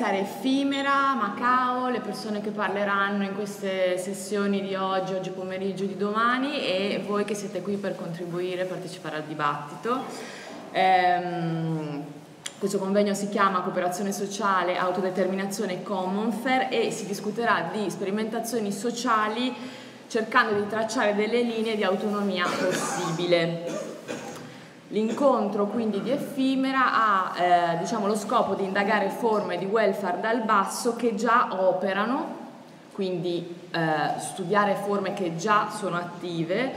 iniziare effimera, Macao, le persone che parleranno in queste sessioni di oggi pomeriggio, di domani, e voi che siete qui per contribuire e partecipare al dibattito. Questo convegno si chiama Cooperazione Sociale, Autodeterminazione Common Fair e si discuterà di sperimentazioni sociali cercando di tracciare delle linee di autonomia possibile. L'incontro quindi di Effimera ha diciamo, lo scopo di indagare forme di welfare dal basso che già operano, quindi studiare forme che già sono attive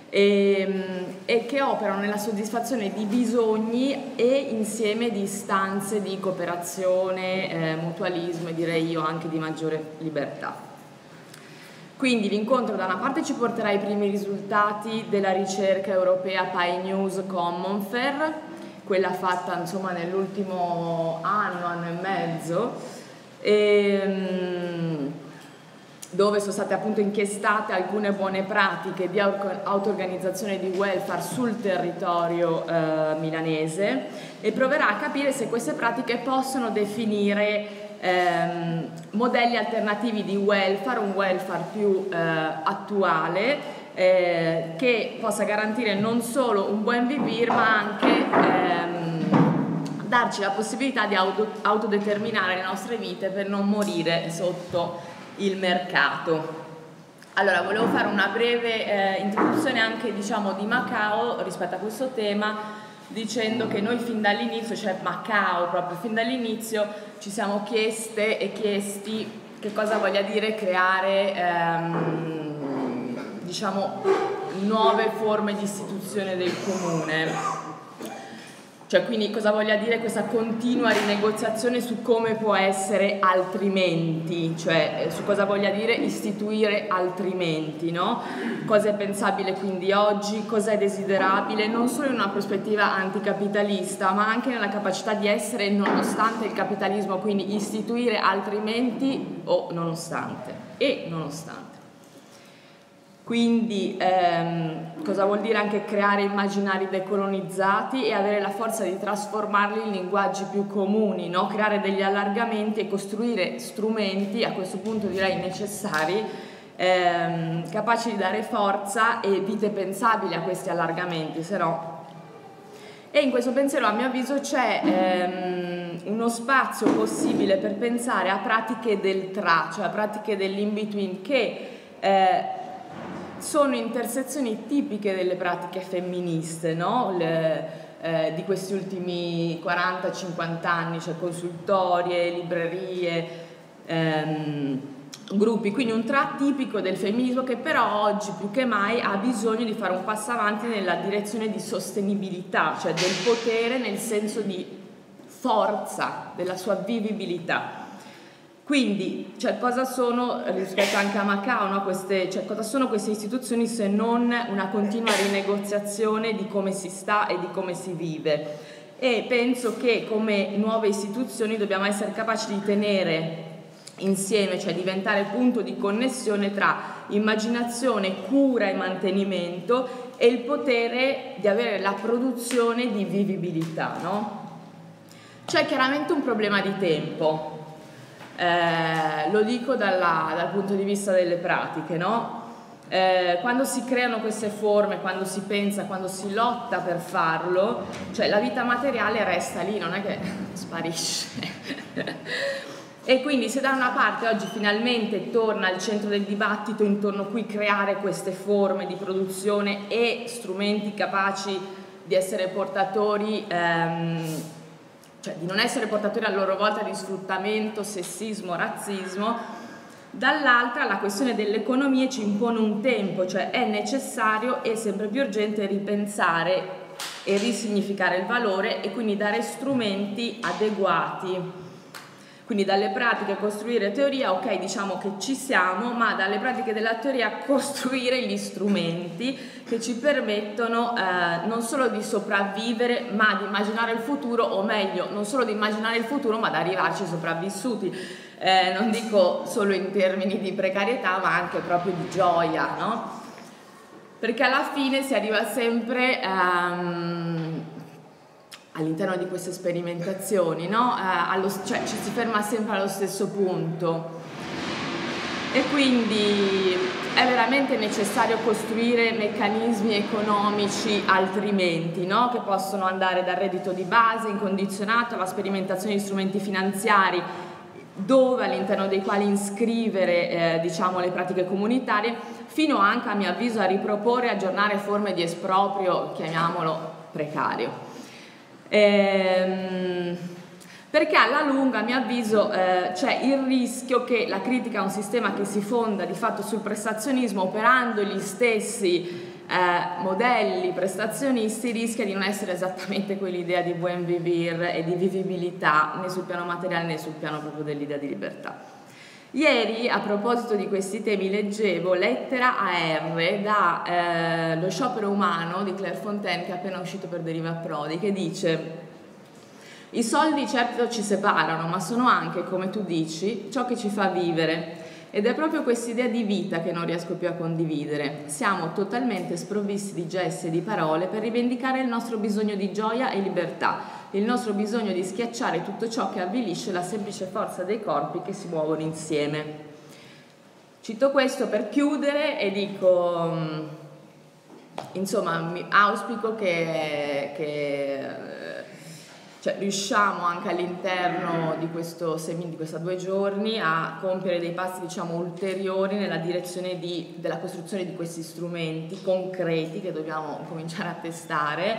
e che operano nella soddisfazione di bisogni e insieme di istanze di cooperazione, mutualismo e direi io anche di maggiore libertà. Quindi l'incontro da una parte ci porterà ai primi risultati della ricerca europea PINews Common Fair, quella fatta insomma nell'ultimo anno e mezzo, dove sono state appunto inchiestate alcune buone pratiche di auto-organizzazione di welfare sul territorio milanese e proverà a capire se queste pratiche possono definire modelli alternativi di welfare, un welfare più attuale che possa garantire non solo un buon vivere ma anche darci la possibilità di autodeterminare le nostre vite per non morire sotto il mercato. Allora, volevo fare una breve introduzione anche diciamo di Macao rispetto a questo tema, dicendo che noi fin dall'inizio, cioè Macao proprio fin dall'inizio, ci siamo chieste e chiesti che cosa voglia dire creare diciamo nuove forme di istituzione del comune, cioè quindi cosa voglia dire questa continua rinegoziazione su come può essere altrimenti, cioè su cosa voglia dire istituire altrimenti, no? Cosa è pensabile quindi oggi, cosa è desiderabile, non solo in una prospettiva anticapitalista, ma anche nella capacità di essere nonostante il capitalismo, quindi istituire altrimenti o nonostante, e nonostante. Quindi cosa vuol dire anche creare immaginari decolonizzati e avere la forza di trasformarli in linguaggi più comuni, no? Creare degli allargamenti e costruire strumenti, a questo punto direi necessari, capaci di dare forza e vite pensabili a questi allargamenti, se no. E in questo pensiero a mio avviso c'è uno spazio possibile per pensare a pratiche del tra, cioè a pratiche dell'in-between che sono intersezioni tipiche delle pratiche femministe, no? Di questi ultimi 40-50 anni, cioè consultorie, librerie, gruppi, quindi un tratto tipico del femminismo che però oggi più che mai ha bisogno di fare un passo avanti nella direzione di sostenibilità, cioè del potere nel senso di forza, della sua vivibilità. Quindi, cioè, cosa sono, rispetto anche a Macao, no? Cosa sono queste istituzioni se non una continua rinegoziazione di come si sta e di come si vive? E penso che come nuove istituzioni dobbiamo essere capaci di tenere insieme, cioè diventare punto di connessione tra immaginazione, cura e mantenimento e il potere di avere la produzione di vivibilità, no? C'è chiaramente un problema di tempo. Lo dico dal punto di vista delle pratiche, no? Quando si creano queste forme, quando si pensa, quando si lotta per farlo, cioè la vita materiale resta lì, non è che sparisce. E quindi se da una parte oggi finalmente torna al centro del dibattito intorno a cui creare queste forme di produzione e strumenti capaci di essere portatori cioè di non essere portatori a loro volta di sfruttamento, sessismo, razzismo, dall'altra la questione dell'economia ci impone un tempo, cioè è necessario e sempre più urgente ripensare e risignificare il valore e quindi dare strumenti adeguati. Quindi dalle pratiche costruire teoria, ok, diciamo che ci siamo, ma dalle pratiche della teoria costruire gli strumenti che ci permettono non solo di sopravvivere, ma di immaginare il futuro, o meglio, non solo di immaginare il futuro, ma da arrivarci sopravvissuti. Non dico solo in termini di precarietà, ma anche proprio di gioia, no? Perché alla fine si arriva sempre all'interno di queste sperimentazioni, no? Cioè ci si ferma sempre allo stesso punto. E quindi è veramente necessario costruire meccanismi economici altrimenti, no? Che possono andare dal reddito di base incondizionato alla sperimentazione di strumenti finanziari, dove all'interno dei quali iscrivere diciamo le pratiche comunitarie, fino anche a mio avviso a riproporre e aggiornare forme di esproprio, chiamiamolo precario. Perché alla lunga, a mio avviso, c'è il rischio che la critica a un sistema che si fonda di fatto sul prestazionismo, operando gli stessi modelli prestazionisti, rischia di non essere esattamente quell'idea di buen vivir e di vivibilità né sul piano materiale né sul piano proprio dell'idea di libertà. Ieri, a proposito di questi temi, leggevo Lettera a R da Lo sciopero umano di Claire Fontaine, che è appena uscito per Deriva Prodi, che dice: i soldi certo ci separano, ma sono anche, come tu dici, ciò che ci fa vivere. Ed è proprio quest'idea di vita che non riesco più a condividere. Siamo totalmente sprovvisti di gesti e di parole per rivendicare il nostro bisogno di gioia e libertà, il nostro bisogno di schiacciare tutto ciò che avvilisce la semplice forza dei corpi che si muovono insieme. Cito questo per chiudere e dico, insomma, auspico che cioè, riusciamo anche all'interno di questa 2 giorni a compiere dei passi, diciamo, ulteriori nella direzione della costruzione di questi strumenti concreti che dobbiamo cominciare a testare,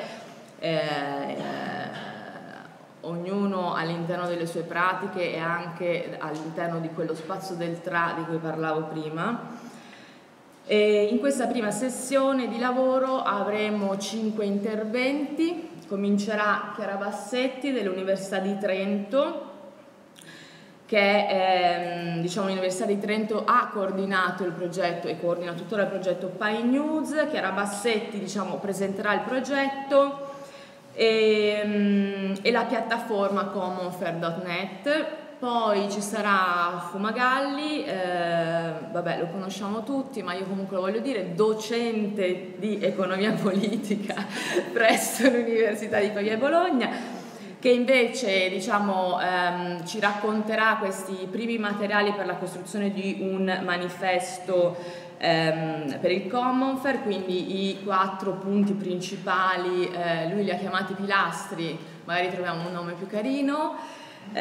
ognuno all'interno delle sue pratiche e anche all'interno di quello spazio del tra di cui parlavo prima. E in questa prima sessione di lavoro avremo 5 interventi. Comincerà Chiara Bassetti dell'Università di Trento, che diciamo, l'Università di Trento ha coordinato il progetto e coordina tuttora il progetto PyNews. Chiara Bassetti, diciamo, presenterà il progetto e la piattaforma commonfair.net. Poi ci sarà Fumagalli, vabbè, lo conosciamo tutti, ma io comunque lo voglio dire, docente di economia politica presso l'Università di Pavia e Bologna, che invece, diciamo, ci racconterà questi primi materiali per la costruzione di un manifesto per il Commonfair, quindi i 4 punti principali, lui li ha chiamati pilastri, magari troviamo un nome più carino.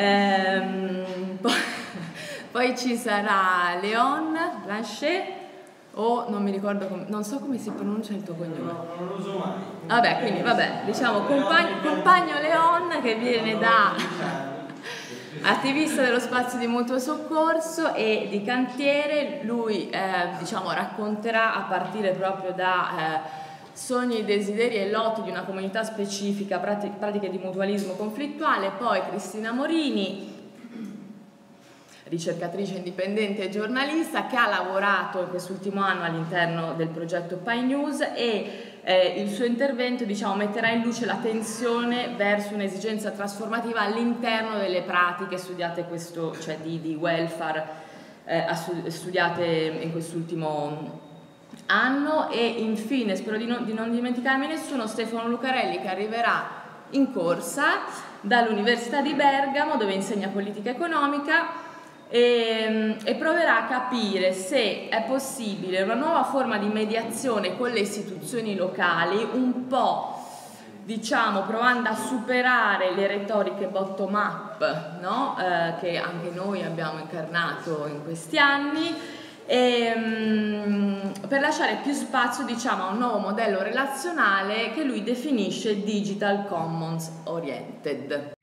Poi ci sarà Léon Blanchet, o non mi ricordo non so come si pronuncia il tuo cognome. No, non lo uso mai. Vabbè, quindi vabbè, diciamo compagno Léon, che viene da attivista dello spazio di mutuo soccorso e di cantiere. Lui diciamo racconterà a partire proprio da sogni, desideri e lotti di una comunità specifica, pratiche di mutualismo conflittuale. Poi Cristina Morini, ricercatrice indipendente e giornalista, che ha lavorato in quest'ultimo anno all'interno del progetto PyNews, e il suo intervento, diciamo, metterà in luce la tensione verso un'esigenza trasformativa all'interno delle pratiche studiate cioè di welfare studiate in quest'ultimo anno. E infine, spero di non dimenticarmi nessuno, Stefano Lucarelli, che arriverà in corsa dall'Università di Bergamo, dove insegna politica economica, e proverà a capire se è possibile una nuova forma di mediazione con le istituzioni locali, un po', diciamo, provando a superare le retoriche bottom up, no? Che anche noi abbiamo incarnato in questi anni, per lasciare più spazio, diciamo, a un nuovo modello relazionale che lui definisce digital commons oriented.